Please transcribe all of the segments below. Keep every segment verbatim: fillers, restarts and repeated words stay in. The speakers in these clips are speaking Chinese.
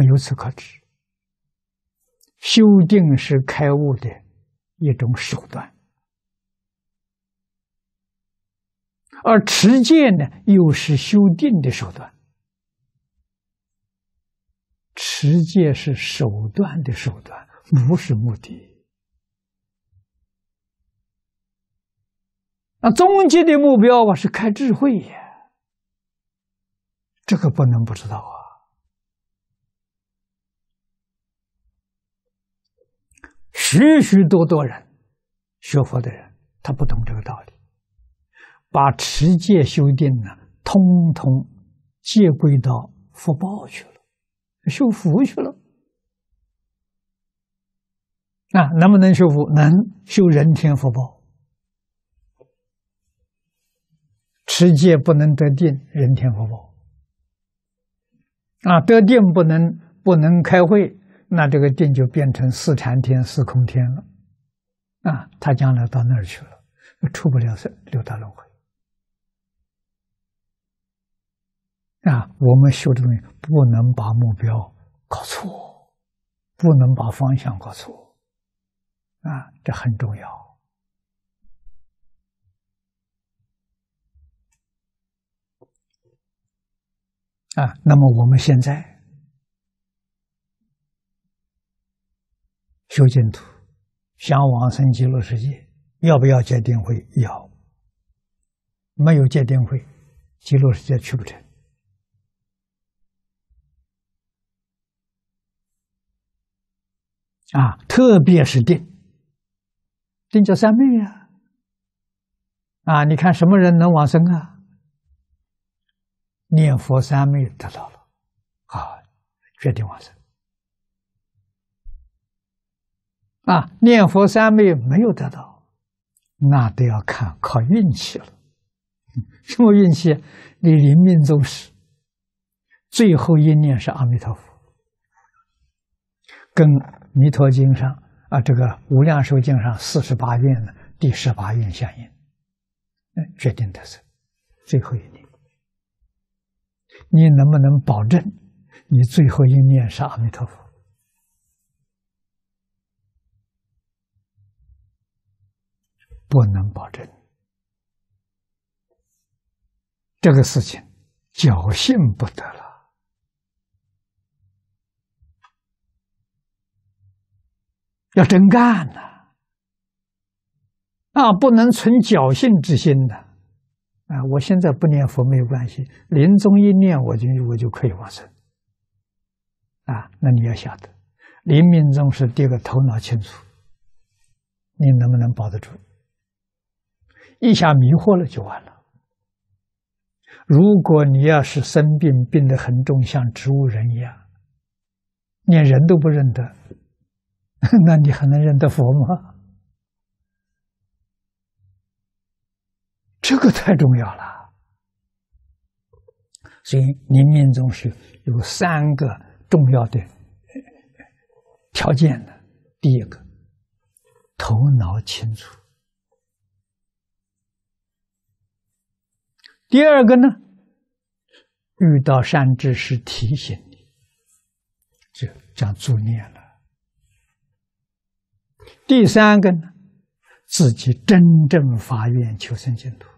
么由此可知，修定是开悟的一种手段，而持戒呢，又是修定的手段。持戒是手段的手段，不是目的。那终极的目标啊，是开智慧呀，这个不能不知道啊。许许多多人学佛的人，他不懂这个道理，把持戒修定呢，通通借归到福报去了，修福去了。啊，能不能修福？能，修人天福报。持戒不能得定，人天福报。啊，得定不能不能开慧，那这个定就变成四禅天、四空天了。啊，他将来到那儿去了，出不了六道轮回。啊，我们修这东西不能把目标搞错，不能把方向搞错。啊，这很重要。啊，那么我们现在修净土，想往生极乐世界，要不要戒定慧？要。没有戒定慧，极乐世界去不成。啊，特别是定，定叫三昧呀。啊，你看什么人能往生啊？念佛三昧得到了，啊，决定往生。啊，念佛三昧没有得到，那都要看靠运气了。什么运气？你临命终时，最后一念是阿弥陀佛，跟《弥陀经》上啊，这个《无量寿经》上四十八愿的第十八愿相应，决定得生，最后一念。你能不能保证你最后一念是阿弥陀佛？不能保证。这个事情侥幸不得了。要真干呐！啊，不能存侥幸之心的。啊，我现在不念佛没有关系，临终一念我就我就可以往生。啊，那你要晓得，临命终是第一个头脑清楚，你能不能保得住？一下迷惑了就完了。如果你要是生病，病得很重，像植物人一样，连人都不认得，那你还能认得佛吗？这个太重要了。所以临命终是有三个重要的条件的。第一个，头脑清楚；第二个呢，遇到善知识提醒你，就讲助念了；第三个呢，自己真正发愿求生净土。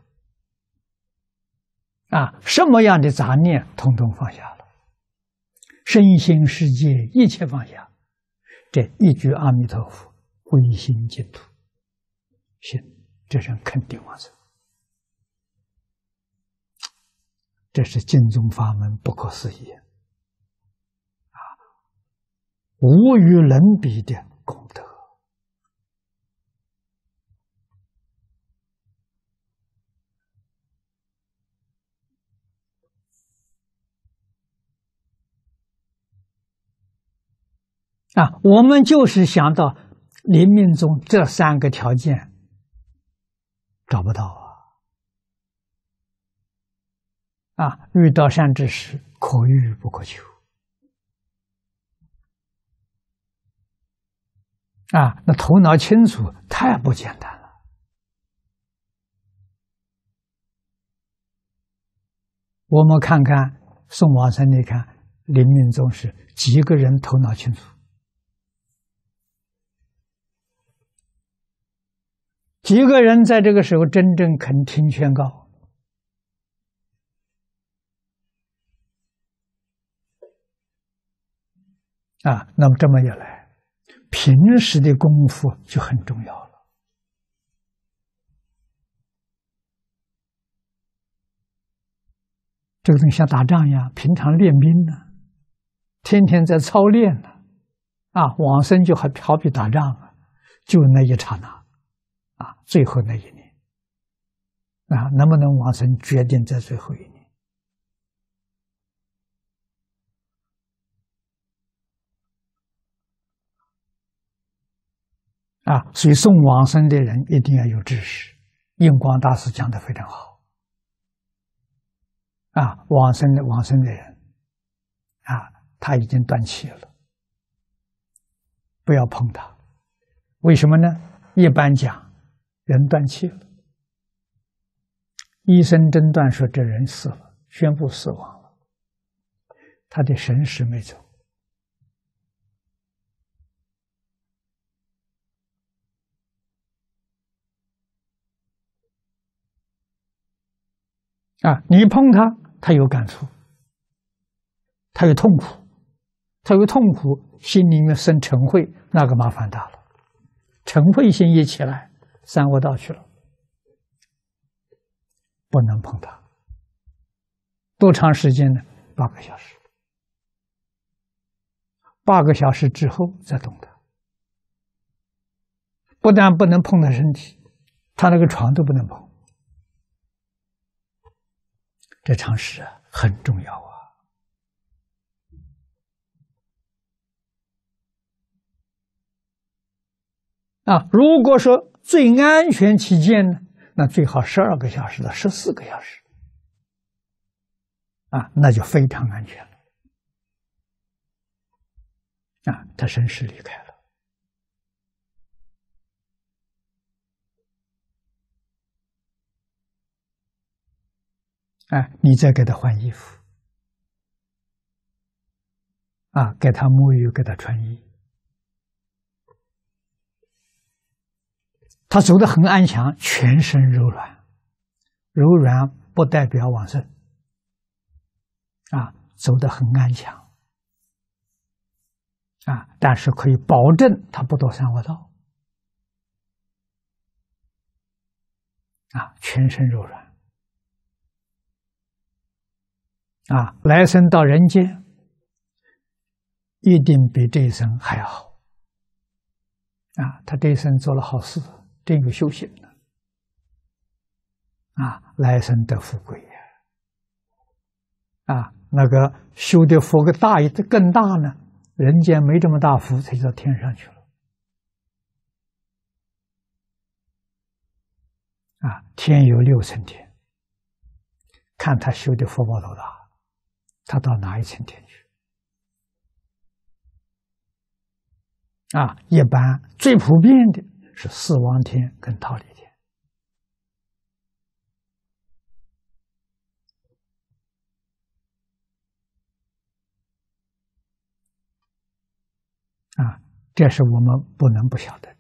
啊，什么样的杂念统统放下了，身心世界一切放下，这一句阿弥陀佛，归心净土，行，这人肯定往生。这是净宗法门不可思议啊，无与伦比的功德。啊，我们就是想到临命终这三个条件找不到啊！啊，遇到善知识，可遇不可求。啊，那头脑清楚太不简单了。我们看看宋往生，你看临命终时几个人头脑清楚，几个人在这个时候真正肯听劝告。啊，那么这么一来，平时的功夫就很重要了。这个东西像打仗一样，平常练兵呢，天天在操练呢，啊，往生就好好比打仗啊，就那一刹那，啊，最后那一年，啊，能不能往生决定在最后一年。啊，所以送往生的人一定要有知识。印光大师讲得非常好。啊，往生的往生的人，啊，他已经断气了，不要碰他。为什么呢？一般讲，人断气了，医生诊断说这人死了，宣布死亡了，他的神识没走。啊，你碰他，他有感触，他有痛苦，他有痛苦，心里面生嗔恚，那个麻烦大了。嗔恚心一起来，三恶道去了，不能碰他。多长时间呢？八个小时。八个小时之后再动他。不但不能碰他身体，他那个床都不能碰。这常识啊，很重要啊！啊，如果说最安全起见呢，那最好十二个小时到十四个小时，啊，那就非常安全了。啊，他神识离开了。哎，你再给他换衣服，啊，给他沐浴，给他穿衣，他走得很安详，全身柔软，柔软不代表往生，啊，走得很安详，啊，但是可以保证他不堕三恶道，啊，全身柔软。啊，来生到人间，一定比这一生还要好。啊，他这一生做了好事，真有修行了。啊，来生得富贵呀！啊，那个修的福个大一更大呢，人间没这么大福，才到天上去了。啊，天有六层天，看他修的福报多大。他到哪一层天去？啊，一般最普遍的是四王天跟忉利天。啊，这是我们不能不晓得的。